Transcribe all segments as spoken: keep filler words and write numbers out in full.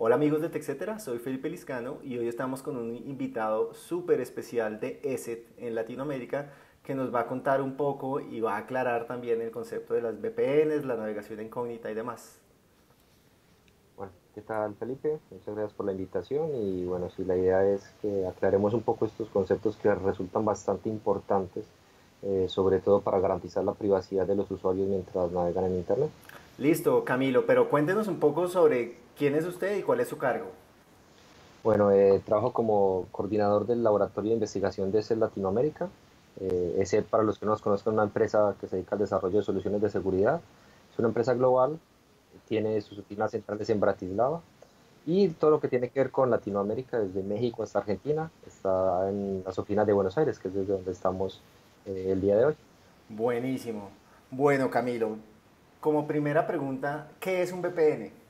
Hola amigos de TechCetera, soy Felipe Liscano y hoy estamos con un invitado súper especial de ESET en Latinoamérica que nos va a contar un poco y va a aclarar también el concepto de las V P Ns, la navegación incógnita y demás. Bueno, ¿qué tal, Felipe? Muchas gracias por la invitación y bueno, sí, la idea es que aclaremos un poco estos conceptos que resultan bastante importantes, eh, sobre todo para garantizar la privacidad de los usuarios mientras navegan en Internet. Listo, Camilo, pero cuéntenos un poco sobre quién es usted y cuál es su cargo. Bueno, eh, trabajo como coordinador del Laboratorio de Investigación de E S E T Latinoamérica. Eh, E S E T, para los que no nos conozcan, es una empresa que se dedica al desarrollo de soluciones de seguridad. Es una empresa global, tiene sus oficinas centrales en Bratislava. Y todo lo que tiene que ver con Latinoamérica, desde México hasta Argentina, está en las oficinas de Buenos Aires, que es desde donde estamos eh, el día de hoy. Buenísimo. Bueno, Camilo, como primera pregunta, ¿qué es un V P N?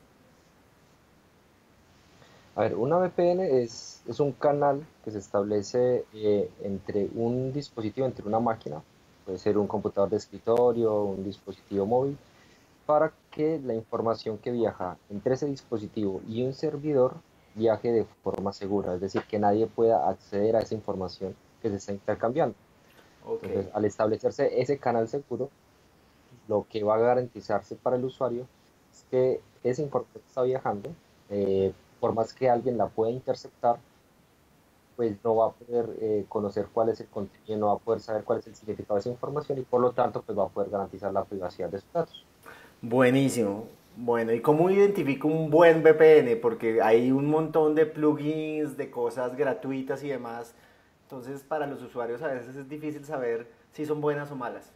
A ver, una V P N es, es un canal que se establece eh, entre un dispositivo, entre una máquina, puede ser un computador de escritorio, un dispositivo móvil, para que la información que viaja entre ese dispositivo y un servidor viaje de forma segura, es decir, que nadie pueda acceder a esa información que se está intercambiando. Ok. Entonces, al establecerse ese canal seguro, lo que va a garantizarse para el usuario es que esa información que está viajando, eh, por más que alguien la pueda interceptar, pues no va a poder eh, conocer cuál es el contenido, no va a poder saber cuál es el significado de esa información y por lo tanto pues va a poder garantizar la privacidad de sus datos. Buenísimo. Bueno, ¿y cómo identifico un buen V P N? Porque hay un montón de plugins, de cosas gratuitas y demás. Entonces, para los usuarios a veces es difícil saber si son buenas o malas.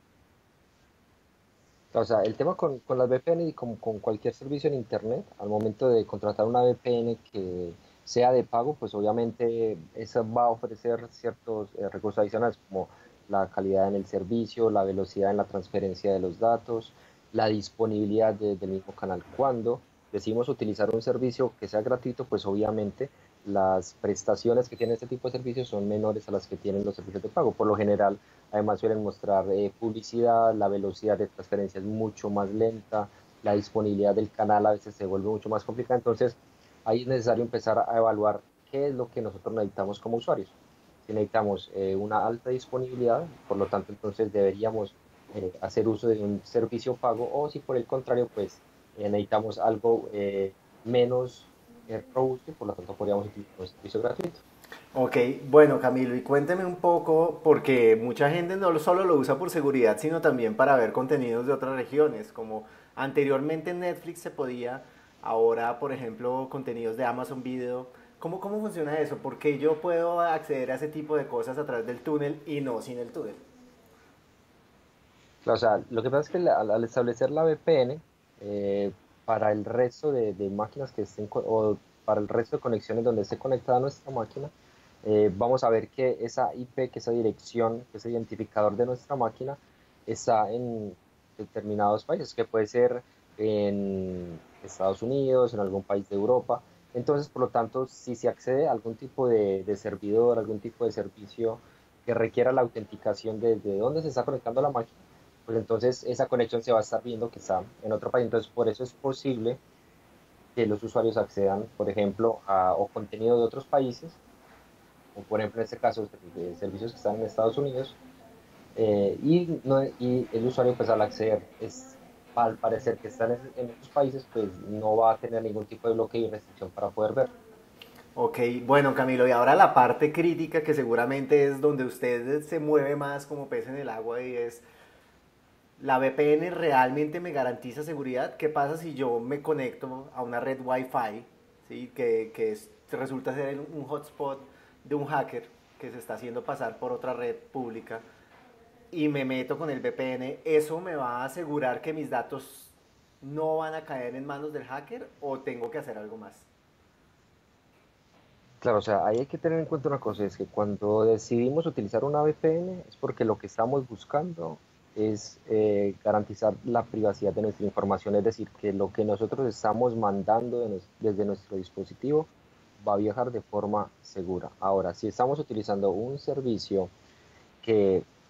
O sea, el tema con, con las V P N y como con cualquier servicio en Internet, al momento de contratar una V P N que sea de pago, pues obviamente esa va a ofrecer ciertos eh, recursos adicionales como la calidad en el servicio, la velocidad en la transferencia de los datos, la disponibilidad de- del mismo canal. Cuando decidimos utilizar un servicio que sea gratuito, pues obviamente las prestaciones que tiene este tipo de servicios son menores a las que tienen los servicios de pago. Por lo general, además suelen mostrar eh, publicidad, la velocidad de transferencia es mucho más lenta, la disponibilidad del canal a veces se vuelve mucho más complicada. Entonces, ahí es necesario empezar a evaluar qué es lo que nosotros necesitamos como usuarios. Si necesitamos eh, una alta disponibilidad, por lo tanto, entonces deberíamos eh, hacer uso de un servicio pago o si por el contrario, pues eh, necesitamos algo eh, menos eh, robusto y por lo tanto podríamos utilizar un servicio gratuito. Ok, bueno Camilo, y cuénteme un poco, porque mucha gente no solo lo usa por seguridad, sino también para ver contenidos de otras regiones, como anteriormente en Netflix se podía, ahora por ejemplo contenidos de Amazon Video. ¿Cómo, cómo funciona eso? ¿Por qué yo puedo acceder a ese tipo de cosas a través del túnel y no sin el túnel? O sea, lo que pasa es que la- al, al establecer la V P N, eh, para el resto de, de máquinas que estén, co- o para el resto de conexiones donde esté conectada nuestra máquina, eh, vamos a ver que esa I P, que esa dirección, que ese identificador de nuestra máquina, está en determinados países, que puede ser en Estados Unidos, en algún país de Europa. Entonces, por lo tanto, si se accede a algún tipo de, de servidor, algún tipo de servicio que requiera la autenticación de, de dónde se está conectando la máquina, pues entonces esa conexión se va a estar viendo que está en otro país. Entonces, por eso es posible que los usuarios accedan, por ejemplo, a o contenido de otros países, o por ejemplo en este caso de servicios que están en Estados Unidos, eh, y, no, y el usuario pues al acceder es al parecer que están en, en esos países, pues no va a tener ningún tipo de bloqueo y restricción para poder ver. Ok, bueno Camilo, y ahora la parte crítica que seguramente es donde usted se mueve más como pez en el agua y es, ¿la V P N realmente me garantiza seguridad? ¿Qué pasa si yo me conecto a una red Wi-Fi, ¿sí? que, que es- resulta ser un hotspot de un hacker que se está haciendo pasar por otra red pública y me meto con el V P N? ¿Eso me va a asegurar que mis datos no van a caer en manos del hacker o tengo que hacer algo más? Claro, o sea, ahí hay que tener en cuenta una cosa, es que cuando decidimos utilizar una V P N es porque lo que estamos buscando es eh, garantizar la privacidad de nuestra información, es decir, que lo que nosotros estamos mandando de nos- desde nuestro dispositivo va a viajar de forma segura. Ahora, si estamos utilizando un servicio que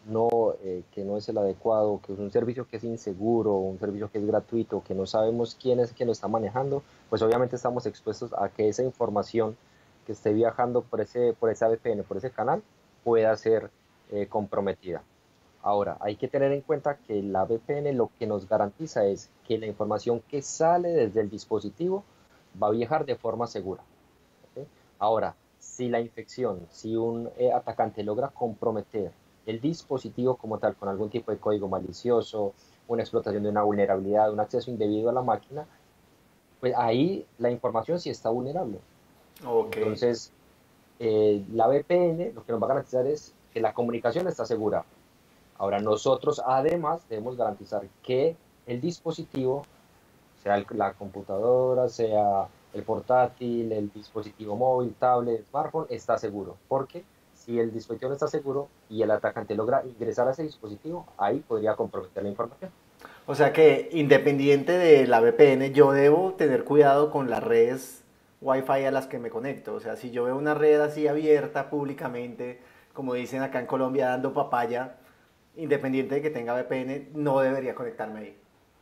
no, eh, que no es el adecuado, que es un servicio que es inseguro, un servicio que es gratuito, que no sabemos quién es quien lo está manejando, pues obviamente estamos expuestos a que esa información que esté viajando por ese, por esa V P N, por ese canal, pueda ser eh, comprometida. Ahora, hay que tener en cuenta que la V P N lo que nos garantiza es que la información que sale desde el dispositivo va a viajar de forma segura. ¿Ok? Ahora, si la infección, si un eh, atacante logra comprometer el dispositivo como tal con algún tipo de código malicioso, una explotación de una vulnerabilidad, un acceso indebido a la máquina, pues ahí la información sí está vulnerable. Ok. Entonces, eh, la V P N lo que nos va a garantizar es que la comunicación está segura. Ahora, nosotros además debemos garantizar que el dispositivo, sea el- la computadora, sea el portátil, el dispositivo móvil, tablet, smartphone, está seguro. Porque si el dispositivo no está seguro y el atacante logra ingresar a ese dispositivo, ahí podría comprometer la información. O sea que independiente de la V P N, yo debo tener cuidado con las redes Wi-Fi a las que me conecto. O sea, si yo veo una red así abierta públicamente, como dicen acá en Colombia, dando papaya, independiente de que tenga V P N, no debería conectarme ahí.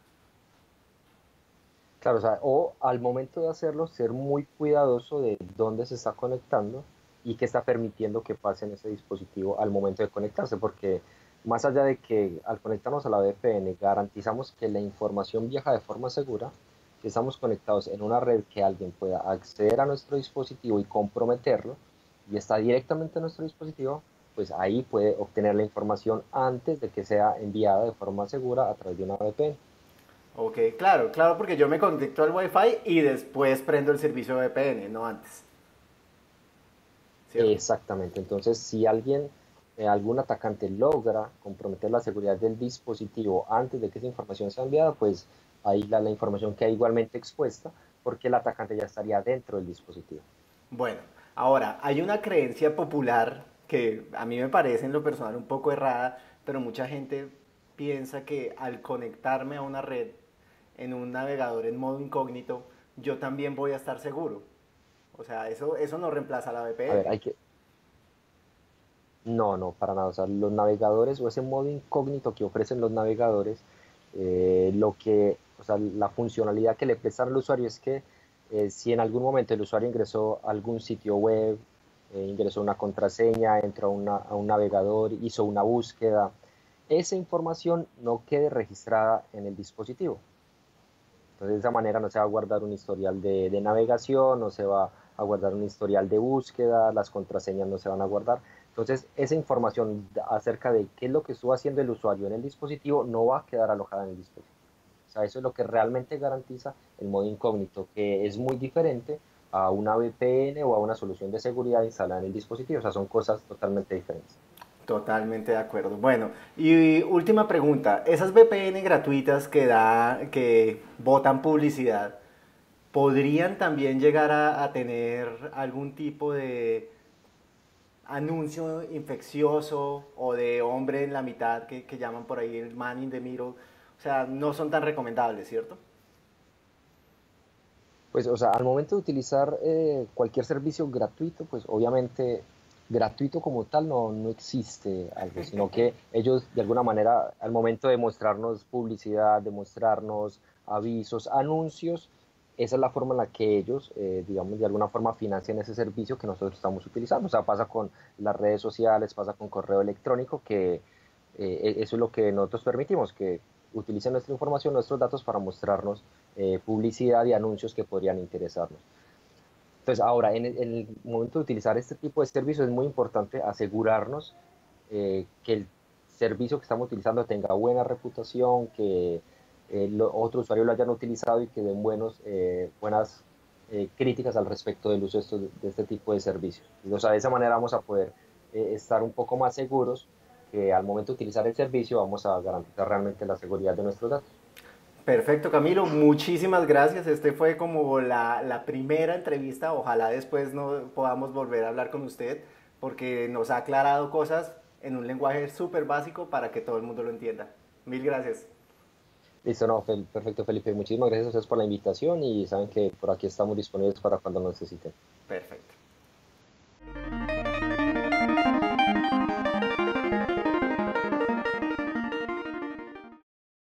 Claro, o sea, o al momento de hacerlo, ser muy cuidadoso de dónde se está conectando y qué está permitiendo que pase en ese dispositivo al momento de conectarse, porque más allá de que al conectarnos a la V P N garantizamos que la información viaja de forma segura, si estamos conectados en una red que alguien pueda acceder a nuestro dispositivo y comprometerlo, y está directamente en nuestro dispositivo, pues ahí puede obtener la información antes de que sea enviada de forma segura a través de una V P N. Ok, claro, claro, porque yo me conecto al Wi-Fi y después prendo el servicio V P N, no antes, ¿cierto? Exactamente. Entonces, si alguien, eh, algún atacante logra comprometer la seguridad del dispositivo antes de que esa información sea enviada, pues ahí la, la información queda igualmente expuesta porque el atacante ya estaría dentro del dispositivo. Bueno, ahora, hay una creencia popular que a mí me parece en lo personal un poco errada, pero mucha gente piensa que al conectarme a una red en un navegador en modo incógnito, yo también voy a estar seguro. O sea, eso, eso no reemplaza a la A ver, V P N. hay que... No, no, para nada. O sea, los navegadores o ese modo incógnito que ofrecen los navegadores, eh, lo que, o sea, la funcionalidad que le prestan al usuario es que eh, si en algún momento el usuario ingresó a algún sitio web, eh, ingresó una contraseña, entró a, una- a un navegador, hizo una búsqueda, esa información no quede registrada en el dispositivo. Entonces, de esa manera no se va a guardar un historial de, de navegación, no se va a guardar un historial de búsqueda, las contraseñas no se van a guardar. Entonces, esa información acerca de qué es lo que estuvo haciendo el usuario en el dispositivo no va a quedar alojada en el dispositivo. O sea, eso es lo que realmente garantiza el modo incógnito, que es muy diferente a una V P N o a una solución de seguridad instalada en el dispositivo. O sea, son cosas totalmente diferentes. Totalmente de acuerdo. Bueno, y última pregunta, esas V P N gratuitas que da, que botan publicidad, ¿podrían también llegar a, a tener algún tipo de anuncio infeccioso o de hombre en la mitad que, que llaman por ahí el man in the middle? O sea, no son tan recomendables, ¿cierto? Pues, o sea, al momento de utilizar eh, cualquier servicio gratuito, pues obviamente gratuito como tal no, no existe algo, sino que ellos de alguna manera al momento de mostrarnos publicidad, de mostrarnos avisos, anuncios, esa es la forma en la que ellos, eh, digamos, de alguna forma financian ese servicio que nosotros estamos utilizando. O sea, pasa con las redes sociales, pasa con correo electrónico, que eh, eso es lo que nosotros permitimos, que utilicen nuestra información, nuestros datos para mostrarnos eh, publicidad y anuncios que podrían interesarnos. Entonces, ahora, en el, en el, momento de utilizar este tipo de servicios es muy importante asegurarnos eh, que el servicio que estamos utilizando tenga buena reputación, que eh, lo, otros usuarios lo hayan utilizado y que den buenos, eh, buenas eh, críticas al respecto del uso de, estos, de, este tipo de servicios. O sea, de esa manera vamos a poder eh, estar un poco más seguros que al momento de utilizar el servicio vamos a garantizar realmente la seguridad de nuestros datos. Perfecto, Camilo, muchísimas gracias. Este fue como la, la primera entrevista. Ojalá después no podamos volver a hablar con usted porque nos ha aclarado cosas en un lenguaje súper básico para que todo el mundo lo entienda. Mil gracias. Listo, no, Fel- perfecto, Felipe. Muchísimas gracias a ustedes por la invitación y saben que por aquí estamos disponibles para cuando nos necesiten. Perfecto.